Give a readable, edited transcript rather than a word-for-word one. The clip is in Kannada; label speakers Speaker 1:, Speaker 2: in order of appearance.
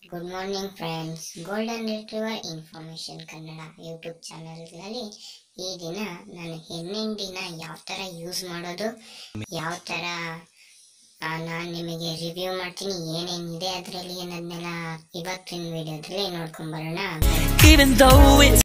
Speaker 1: Good morning friends, golden retriever information Kannada YouTube ಚಾನಲ್ಗಳಲ್ಲಿ ಈ ದಿನ ನಾನು ಹೆಣ್ಣಿನ ಯಾವ ಥರ ಯೂಸ್ ಮಾಡೋದು, ಯಾವ ಥರ ನಾನು ನಿಮಗೆ ರಿವ್ಯೂ ಮಾಡ್ತೀನಿ, ಏನೇನಿದೆ ಅದರಲ್ಲಿ ಅನ್ನೋದನ್ನೆಲ್ಲ ಇವತ್ತಿನ ವಿಡಿಯೋದಲ್ಲಿ ನೋಡ್ಕೊಂಬರೋಣ.